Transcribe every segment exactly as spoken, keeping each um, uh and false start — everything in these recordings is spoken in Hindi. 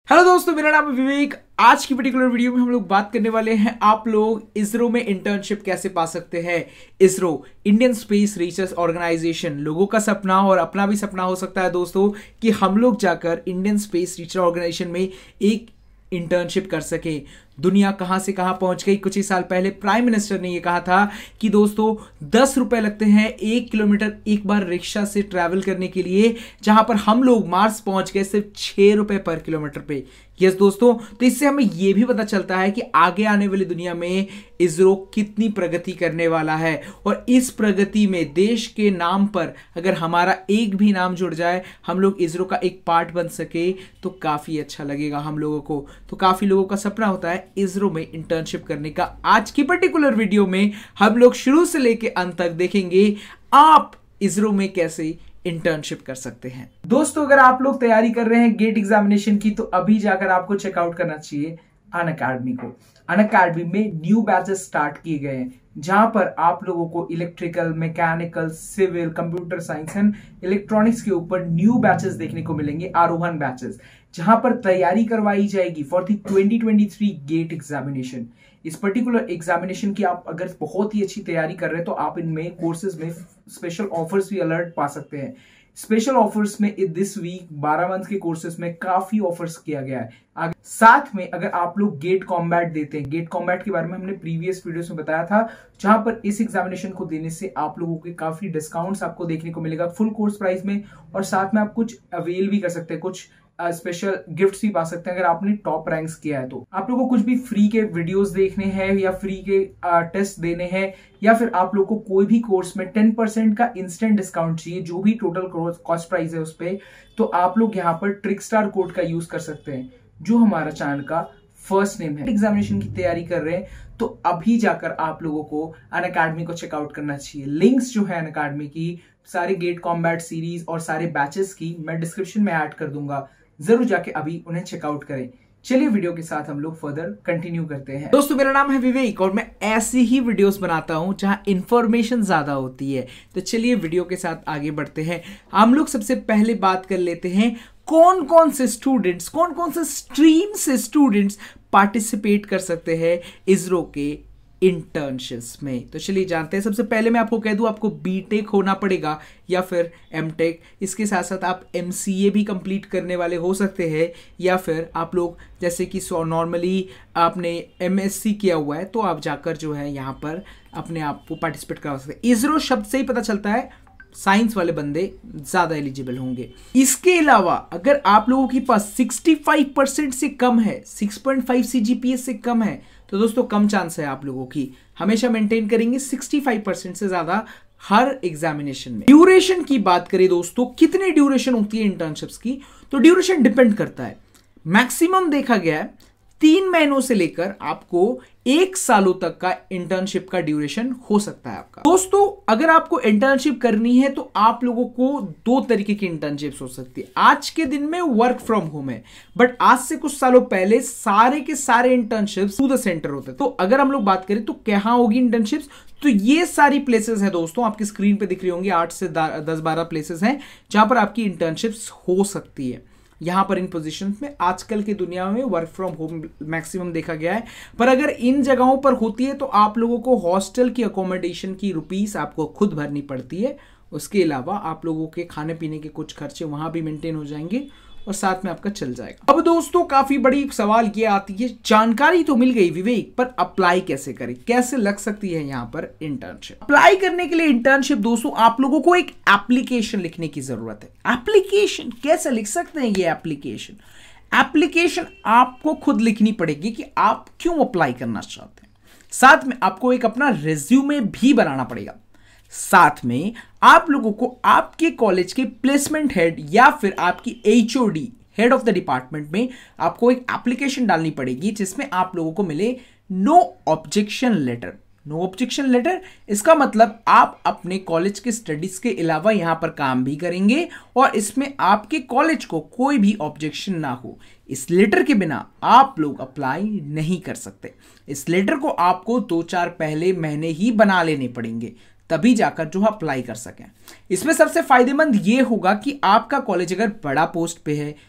हेलो दोस्तों, मेरा नाम है विवेक। आज की पर्टिकुलर वीडियो में हम लोग बात करने वाले हैं आप लोग इसरो में इंटर्नशिप कैसे पा सकते हैं। ISRO Indian Space Research Organisation, लोगों का सपना और अपना भी सपना हो सकता है दोस्तों कि हम लोग जाकर इंडियन स्पेस रिसर्च ऑर्गेनाइजेशन में एक इंटर्नशिप कर सके। दुनिया कहां से कहां पहुंच गई। कुछ ही साल पहले प्राइम मिनिस्टर ने यह कहा था कि दोस्तों दस रुपए लगते हैं एक किलोमीटर एक बार रिक्शा से ट्रैवल करने के लिए, जहां पर हम लोग मार्स पहुंच गए सिर्फ छह रुपए पर किलोमीटर पे। यस दोस्तों, तो इससे हमें यह भी पता चलता है कि आगे आने वाली दुनिया में इसरो कितनी प्रगति करने वाला है, और इस प्रगति में देश के नाम पर अगर हमारा एक भी नाम जुड़ जाए, हम लोग इसरो का एक पार्ट बन सके तो काफी अच्छा लगेगा हम लोगों को। तो काफी लोगों का सपना होता है इसरो में इंटर्नशिप करने का। आज की पर्टिकुलर वीडियो में हम लोग शुरू से लेके अंत तक देखेंगे आप इसरो में कैसे इंटर्नशिप कर सकते हैं। दोस्तों, अगर आप लोग तैयारी कर रहे हैं गेट एग्जामिनेशन की, तो अभी जाकर आपको चेकआउट करना चाहिए अनअकैडमी को। अनअकैडमी में न्यू बैचेस स्टार्ट किए गए हैं, जहां पर आप लोगों को electrical, mechanical, civil, computer science and electronics के ऊपर न्यू बैचेस देखने को मिलेंगे, आरोहन बैचेस, जहां पर तैयारी करवाई जाएगी for the twenty twenty three GATE examination. इस पर्टिकुलर एग्जामिनेशन की आप अगर बहुत ही अच्छी तैयारी कर रहे हैं तो आप इनमें कोर्सेज में स्पेशल ऑफर्स भी अलर्ट पा सकते हैं। स्पेशल ऑफर्स में दिस वीक बारह मंथ के कोर्सेज में काफी ऑफर्स किया गया है। साथ में अगर आप लोग गेट कॉम्बैट देते हैं, गेट कॉम्बैट के बारे में हमने प्रीवियस वीडियोस में बताया था, जहां पर इस एग्जामिनेशन को देने से आप लोगों के काफी डिस्काउंट्स आपको देखने को मिलेगा फुल कोर्स प्राइस में, और साथ में आप कुछ अवेल भी कर सकते हैं, कुछ स्पेशल uh, गिफ्ट्स भी पा सकते हैं अगर आपने टॉप रैंक्स किया है तो। आप लोगों को कुछ भी फ्री के वीडियोस देखने हैं या फ्री के टेस्ट uh, देने हैं, या फिर आप लोगों को कोई भी कोर्स में टेन परसेंट का इंस्टेंट डिस्काउंट चाहिए, जो भी टोटल कॉस्ट प्राइस है उस पर, तो आप लोग यहाँ पर ट्रिक स्टार कोड का यूज कर सकते हैं, जो हमारा चैनल का फर्स्ट नेम है। एग्जामिनेशन की तैयारी कर रहे हैं तो अभी जाकर आप लोगों को अनअकैडमी को चेकआउट करना चाहिए। लिंक्स जो है अनअकैडमी की, सारे गेट कॉम्बैट सीरीज और सारे बैचेस की, मैं डिस्क्रिप्शन में ऐड कर दूंगा, जरूर जाके अभी उन्हें चेकआउट करें। चलिए वीडियो के साथ हम लोग फर्दर कंटिन्यू करते हैं। दोस्तों, मेरा नाम है विवेक और मैं ऐसी ही वीडियोस बनाता हूं जहां इंफॉर्मेशन ज्यादा होती है। तो चलिए वीडियो के साथ आगे बढ़ते हैं। हम लोग सबसे पहले बात कर लेते हैं कौन कौन से स्टूडेंट्स, कौन कौन से स्ट्रीम से स्टूडेंट्स पार्टिसिपेट कर सकते हैं इसरो के इंटर्नशिप्स में। तो चलिए जानते हैं। सबसे पहले मैं आपको कह दूं, आपको बी.टेक होना पड़ेगा या फिर एम.टेक। इसके साथ साथ आप एम.सी.ए भी कंप्लीट करने वाले हो सकते हैं, या फिर आप लोग जैसे कि सो नॉर्मली आपने एम.एस.सी किया हुआ है तो आप जाकर जो है यहाँ पर अपने आप को पार्टिसिपेट करा सकते हैं। इसरो शब्द से ही पता चलता है साइंस वाले बंदे ज्यादा एलिजिबल होंगे। इसके अलावा अगर आप लोगों के पास पैंसठ परसेंट से कम है, सिक्स पॉइंट फाइव सीजीपीए से कम है, तो दोस्तों कम चांस है आप लोगों की। हमेशा मेंटेन करेंगे पैंसठ परसेंट से ज्यादा हर एग्जामिनेशन में। ड्यूरेशन की बात करें दोस्तों, कितनी ड्यूरेशन होती है इंटर्नशिप्स की, तो ड्यूरेशन डिपेंड करता है। मैक्सिमम देखा गया है तीन महीनों से लेकर आपको एक सालों तक का इंटर्नशिप का ड्यूरेशन हो सकता है आपका। दोस्तों, अगर आपको इंटर्नशिप करनी है तो आप लोगों को दो तरीके की इंटर्नशिप्स हो सकती है। आज के दिन में वर्क फ्रॉम होम है, बट आज से कुछ सालों पहले सारे के सारे इंटर्नशिप्स टू द सेंटर होते थे। तो अगर हम लोग बात करें तो कहां होगी इंटर्नशिप्स, तो ये सारी प्लेसेस है दोस्तों, आपकी स्क्रीन पे दिख रही होंगी, आठ से दस बारह प्लेसेस हैं जहां पर आपकी इंटर्नशिप्स हो सकती है। यहां पर इन पोजीशंस में आजकल की दुनिया में वर्क फ्रॉम होम मैक्सिमम देखा गया है। पर अगर इन जगहों पर होती है तो आप लोगों को हॉस्टल की अकोमोडेशन की रुपीस आपको खुद भरनी पड़ती है। उसके अलावा आप लोगों के खाने पीने के कुछ खर्चे वहां भी मेंटेन हो जाएंगे और साथ में आपका चल जाएगा। अब दोस्तों, काफी बड़ी सवाल ये आती है, जानकारी तो मिल गई विवेक, पर अप्लाई कैसे करें, कैसे लग सकती है यहाँ पर इंटर्नशिप। अप्लाई करने के लिए इंटर्नशिप दोस्तों आप लोगों को एक एप्लीकेशन लिखने की जरूरत है। एप्लीकेशन कैसे लिख सकते हैं? ये एप्लीकेशन एप्लीकेशन आपको खुद लिखनी पड़ेगी कि आप क्यों अप्लाई करना चाहते हैं। साथ में आपको एक अपना रिज्यूमे भी बनाना पड़ेगा। साथ में आप लोगों को आपके कॉलेज के प्लेसमेंट हेड या फिर आपकी HOD, head of the department में आपको एक एप्लीकेशन डालनी पड़ेगी, जिसमें आप लोगों को मिले no objection letter. No objection letter इसका मतलब आप अपने कॉलेज के स्टडीज के अलावा यहां पर काम भी करेंगे और इसमें आपके कॉलेज को कोई भी ऑब्जेक्शन ना हो। इस लेटर के बिना आप लोग अप्लाई नहीं कर सकते। इस लेटर को आपको दो चार पहले महीने ही बना लेने पड़ेंगे, तभी जाकर जो अप्लाई कर सकें। इसमें सबसे फायदेमंद ये होगा कि आपका कॉलेज अगर बड़ा पोस्ट पे है,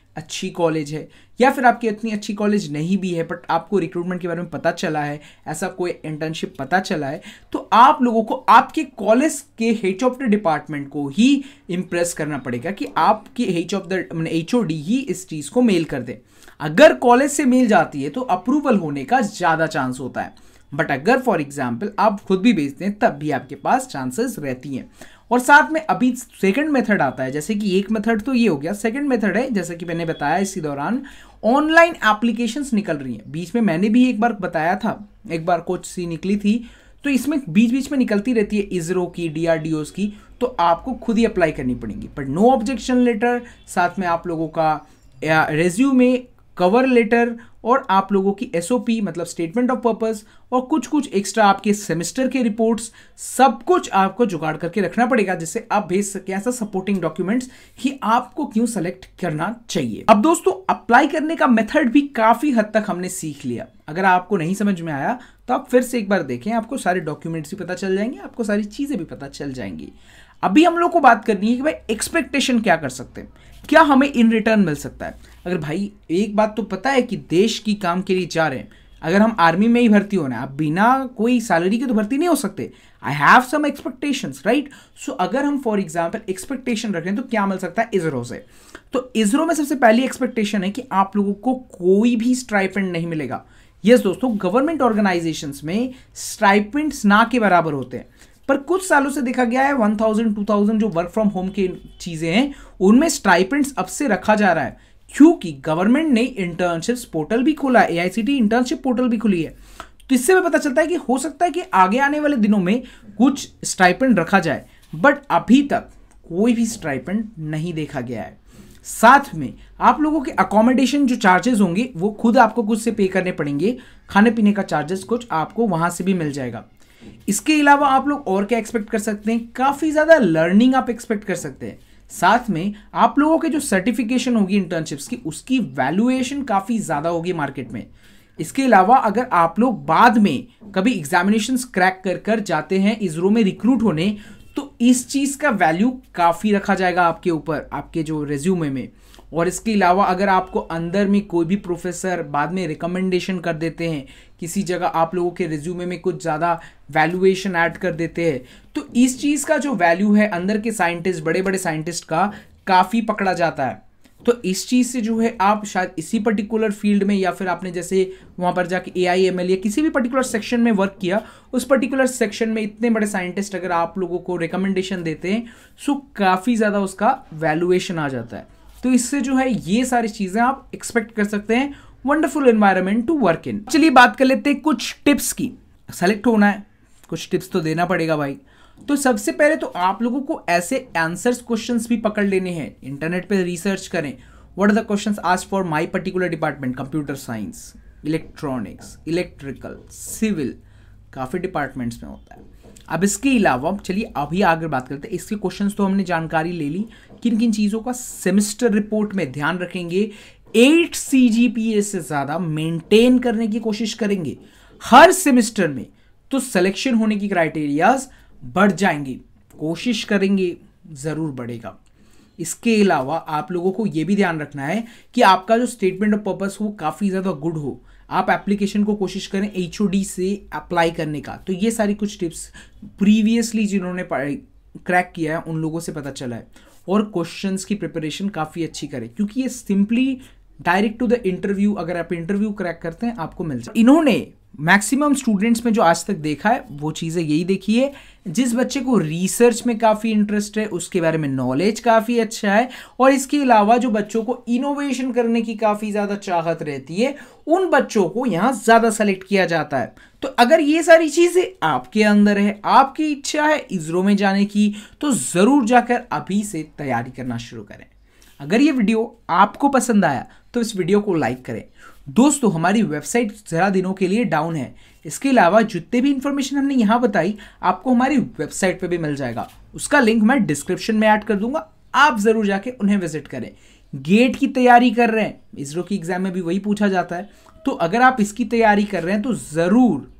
अच्छी कॉलेज है, या फिर आपकी इतनी अच्छी कॉलेज नहीं भी है बट आपको रिक्रूटमेंट के बारे में पता चला है, ऐसा कोई इंटर्नशिप पता चला है, तो आप लोगों को आपके कॉलेज के एच ऑफ द डिपार्टमेंट को ही इम्प्रेस करना पड़ेगा कि आपकी H of the H O D ही इस चीज़ को मेल कर दे। अगर कॉलेज से मेल जाती है तो अप्रूवल होने का ज़्यादा चांस होता है, बट अगर फॉर एग्जाम्पल आप खुद भी भेजते हैं तब भी आपके पास चांसेस रहती हैं। और साथ में अभी सेकंड मेथड आता है, जैसे कि एक मेथड तो ये हो गया, सेकंड मेथड है जैसे कि मैंने बताया इसी दौरान ऑनलाइन एप्लीकेशंस निकल रही हैं। बीच में मैंने भी एक बार बताया था, एक बार कुछ सी निकली थी, तो इसमें बीच बीच में निकलती रहती है इसरो की, डी आर डी ओज़ की, तो आपको खुद ही अप्लाई करनी पड़ेंगी। पर नो ऑब्जेक्शन लेटर, साथ में आप लोगों का रेज्यूमे, कवर लेटर और आप लोगों की एस ओ पी मतलब स्टेटमेंट ऑफ पर्पस और कुछ कुछ एक्स्ट्रा आपके सेमेस्टर के रिपोर्ट्स, सब कुछ आपको जुगाड़ करके रखना पड़ेगा जिससे आप भेज सकें ऐसा सपोर्टिंग डॉक्यूमेंट्स कि आपको क्यों सेलेक्ट करना चाहिए। अब दोस्तों अप्लाई करने का मेथड भी काफी हद तक हमने सीख लिया। अगर आपको नहीं समझ में आया तो आप फिर से एक बार देखें, आपको सारे डॉक्यूमेंट्स भी पता चल जाएंगे, आपको सारी चीजें भी पता चल जाएंगी। अभी हम लोग को बात करनी है कि भाई एक्सपेक्टेशन क्या कर सकते हैं, क्या हमें इन रिटर्न मिल सकता है। अगर भाई एक बात तो पता है कि देश की काम के लिए जा रहे हैं, अगर हम आर्मी में ही भर्ती होना है, आप बिना कोई सैलरी के तो भर्ती नहीं हो सकते। I have some expectations, right. So अगर हम फॉर एग्जांपल एक्सपेक्टेशन रखें तो क्या मिल सकता है इसरो से। तो इसरो में सबसे पहली एक्सपेक्टेशन है कि आप लोगों को कोई भी स्टाइपेंड नहीं मिलेगा। यस दोस्तों, गवर्नमेंट ऑर्गेनाइजेशंस में स्टाइपेंड्स ना के बराबर होते हैं, पर कुछ सालों से देखा गया है वन थाउजेंड टू थाउजेंड जो वर्क फ्रॉम होम की चीजें हैं उनमें स्टाइपेंड्स अब से रखा जा रहा है, क्योंकि गवर्नमेंट ने इंटर्नशिप्स पोर्टल भी खोला है, A I C T internship portal भी खुली है। तो इससे भी पता चलता है कि हो सकता है कि आगे आने वाले दिनों में कुछ स्टाइपेंड रखा जाए, बट अभी तक कोई भी स्टाइपेंड नहीं देखा गया है। साथ में आप लोगों के अकोमोडेशन जो चार्जेस होंगे वो खुद आपको कुछ से पे करने पड़ेंगे, खाने पीने का चार्जेस कुछ आपको वहां से भी मिल जाएगा। इसके अलावा आप लोग और क्या एक्सपेक्ट कर सकते हैं, काफी ज्यादा लर्निंग आप एक्सपेक्ट कर सकते हैं। साथ में आप लोगों के जो सर्टिफिकेशन होगी इंटर्नशिप्स की उसकी वैल्यूएशन काफी ज्यादा होगी मार्केट में। इसके अलावा अगर आप लोग बाद में कभी एग्जामिनेशंस क्रैक कर कर जाते हैं इसरो में रिक्रूट होने, तो इस चीज का वैल्यू काफी रखा जाएगा आपके ऊपर, आपके जो रेज्यूमे में। और इसके अलावा अगर आपको अंदर में कोई भी प्रोफेसर बाद में रिकमेंडेशन कर देते हैं, किसी जगह आप लोगों के रिज्यूमे में कुछ ज़्यादा वैल्यूएशन ऐड कर देते हैं, तो इस चीज़ का जो वैल्यू है अंदर के साइंटिस्ट, बड़े बड़े साइंटिस्ट का काफ़ी पकड़ा जाता है। तो इस चीज़ से जो है आप शायद इसी पर्टिकुलर फील्ड में, या फिर आपने जैसे वहाँ पर जाके ए आई एम एल या किसी भी पर्टिकुलर सेक्शन में वर्क किया, उस पर्टिकुलर सेक्शन में इतने बड़े साइंटिस्ट अगर आप लोगों को रिकमेंडेशन देते हैं, सो काफ़ी ज़्यादा उसका वैल्यूएशन आ जाता है। तो इससे जो है ये सारी चीजें आप एक्सपेक्ट कर सकते हैं, wonderful environment to work in. चलिए बात कर लेते हैं कुछ टिप्स की। सेलेक्ट होना है, कुछ टिप्स तो देना पड़ेगा भाई। तो सबसे पहले तो आप लोगों को ऐसे आंसर्स क्वेश्चंस भी पकड़ लेने हैं, इंटरनेट पे रिसर्च करें। What are the questions asked for my particular department, computer science, electronics, electrical, civil, काफी डिपार्टमेंट्स में होता है। अब इसके अलावा चलिए अभी आगे बात करते हैं। इसके क्वेश्चंस तो हमने जानकारी ले ली, किन किन चीज़ों का सेमेस्टर रिपोर्ट में ध्यान रखेंगे। Eight C G P A से ज़्यादा मेंटेन करने की कोशिश करेंगे हर सेमेस्टर में, तो सिलेक्शन होने की क्राइटेरियाज बढ़ जाएंगी, कोशिश करेंगे ज़रूर बढ़ेगा। इसके अलावा आप लोगों को यह भी ध्यान रखना है कि आपका जो स्टेटमेंट ऑफ पर्पस हो काफ़ी ज़्यादा गुड हो। आप एप्लीकेशन को कोशिश करें एच ओ डी से अप्लाई करने का। तो ये सारी कुछ टिप्स प्रीवियसली जिन्होंने क्रैक किया है उन लोगों से पता चला है। और क्वेश्चंस की प्रिपरेशन काफ़ी अच्छी करें, क्योंकि ये simply direct to the interview, अगर आप इंटरव्यू क्रैक करते हैं आपको मिल जाए। इन्होंने मैक्सिमम स्टूडेंट्स में जो आज तक देखा है वो चीज़ें यही देखी है, जिस बच्चे को रिसर्च में काफ़ी इंटरेस्ट है, उसके बारे में नॉलेज काफ़ी अच्छा है, और इसके अलावा जो बच्चों को इनोवेशन करने की काफ़ी ज़्यादा चाहत रहती है, उन बच्चों को यहाँ ज़्यादा सेलेक्ट किया जाता है। तो अगर ये सारी चीज़ें आपके अंदर है, आपकी इच्छा है इसरो में जाने की, तो ज़रूर जाकर अभी से तैयारी करना शुरू करें। अगर ये वीडियो आपको पसंद आया तो इस वीडियो को लाइक करें। दोस्तों हमारी वेबसाइट ज़रा दिनों के लिए डाउन है, इसके अलावा जितने भी इंफॉर्मेशन हमने यहाँ बताई आपको हमारी वेबसाइट पे भी मिल जाएगा, उसका लिंक मैं डिस्क्रिप्शन में ऐड कर दूंगा, आप ज़रूर जाके उन्हें विजिट करें। गेट की तैयारी कर रहे हैं, इसरो की एग्जाम में भी वही पूछा जाता है, तो अगर आप इसकी तैयारी कर रहे हैं तो ज़रूर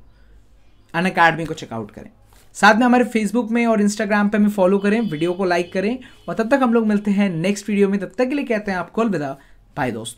अनअकैडमी को चेकआउट करें। साथ में हमारे फेसबुक में और इंस्टाग्राम पे हमें फॉलो करें, वीडियो को लाइक करें, और तब तक हम लोग मिलते हैं नेक्स्ट वीडियो में। तब तक के लिए कहते हैं आपको अलविदा, बाय दोस्त।